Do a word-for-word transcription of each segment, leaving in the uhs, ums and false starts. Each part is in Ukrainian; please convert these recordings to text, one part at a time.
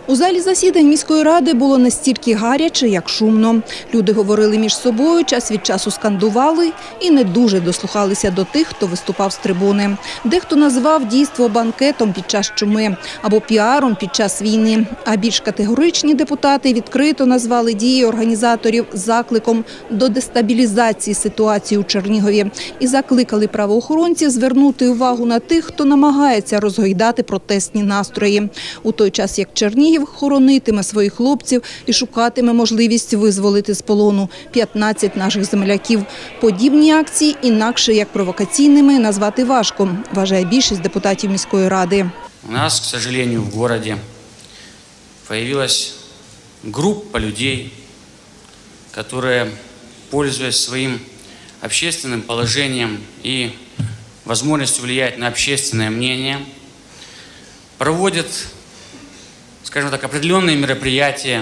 У залі засідань міської ради було не стільки гаряче, як шумно. Люди говорили між собою, час від часу скандували і не дуже дослухалися до тих, хто виступав з трибуни. Дехто назвав дійство банкетом під час чуми або піаром під час війни. А більш категоричні депутати відкрито назвали дії організаторів закликом до дестабілізації ситуації у Чернігові і закликали правоохоронців звернути увагу на тих, хто намагається розгойдати протестні настрої. У той час, як Чернігів хоронитиме своїх хлопців і шукатиме можливість визволити з полону п'ятнадцять наших земляків. Подібні акції інакше як провокаційними назвати важко, вважає більшість депутатів міської ради. У нас, к сожалению, в городе появилась группа людей, которые, пользуясь своим общественным положением и возможностью влиять на общественное мнение, проводят, скажем так, определенные мероприятия,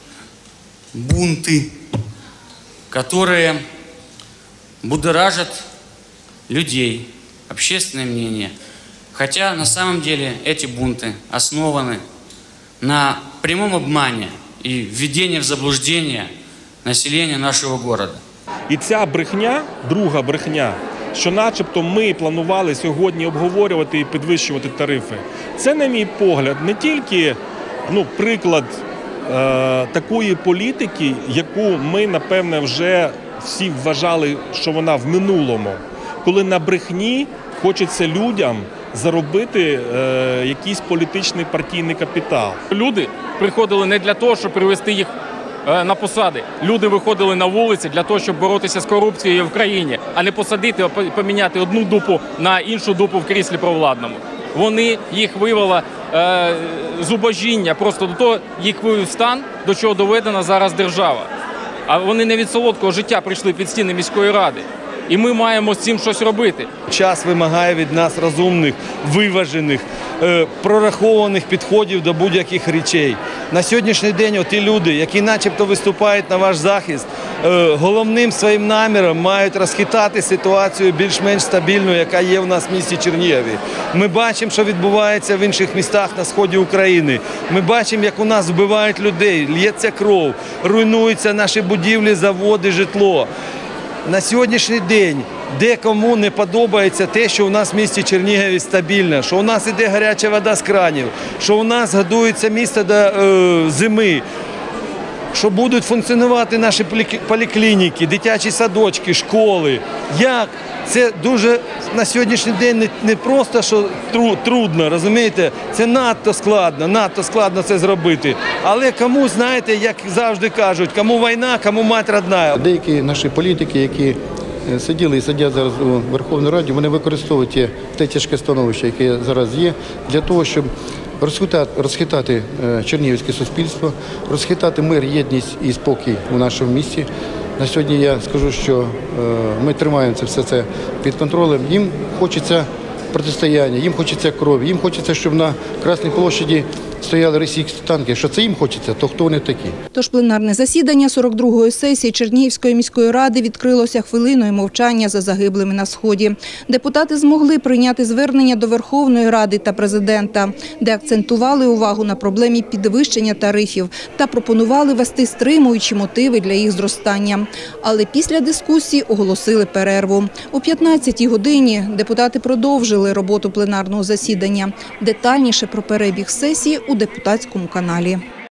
бунты, которые будоражат людей, общественное мнение. Хотя на самом деле эти бунты основаны на прямом обмане и введении в заблуждение населения нашего города. І ця брехня, друга брехня, що начебто ми планували сьогодні обговорювати і підвищувати тарифи, це, на мій погляд, не тільки ну, приклад е, такої політики, яку ми, напевне, вже всі вважали, що вона в минулому, коли на брехні хочеться людям заробити е, якийсь політичний партійний капітал. Люди приходили не для того, щоб привести їх на посади. Люди виходили на вулиці для того, щоб боротися з корупцією в країні, а не посадити, поміняти одну дупу на іншу дупу в кріслі провладному. Вони, їх вивело е, зубожіння, просто до того їх вивів стан, до чого доведена зараз держава. А вони не від солодкого життя прийшли під стіни міської ради. І ми маємо з цим щось робити. Час вимагає від нас розумних, виважених, прорахованих підходів до будь-яких речей. На сьогоднішній день ті люди, які начебто виступають на ваш захист, головним своїм наміром мають розхитати ситуацію більш-менш стабільну, яка є в нас в місті Чернігові. Ми бачимо, що відбувається в інших містах на сході України. Ми бачимо, як у нас вбивають людей, лється кров, руйнуються наші будівлі, заводи, житло. На сьогоднішній день декому не подобається те, що у нас в місті Чернігові стабільно, що у нас іде гаряча вода з кранів, що у нас годується місто до е, зими, що будуть функціонувати наші поліклініки, дитячі садочки, школи. Як? Це дуже на сьогоднішній день не, не просто, що тру, трудно, розумієте? Це надто складно, надто складно це зробити. Але кому, знаєте, як завжди кажуть, кому війна, кому мать родна. Деякі наші політики, які сиділи і сидять зараз у Верховній Раді, вони використовують те, те тяжке становище, яке зараз є, для того, щоб розхитати, розхитати чернігівське суспільство, розхитати мир, єдність і спокій у нашому місті. На сьогодні я скажу, що ми тримаємо це все це під контролем. Їм хочеться протистояння, їм хочеться крові, їм хочеться, щоб на Красній площаді стояли російські танки. Що це їм хочеться, то хто вони такі? Тож пленарне засідання сорок другої сесії Чернігівської міської ради відкрилося хвилиною мовчання за загиблими на Сході. Депутати змогли прийняти звернення до Верховної Ради та президента, де акцентували увагу на проблемі підвищення тарифів та пропонували ввести стримуючі мотиви для їх зростання. Але після дискусії оголосили перерву. О п'ятнадцятій годині депутати продовжили роботу пленарного засідання. Детальніше про перебіг сесії у депутатському каналі.